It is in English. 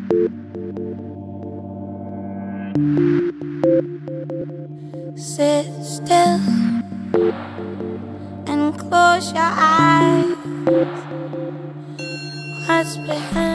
Sit still and close your eyes. What's behind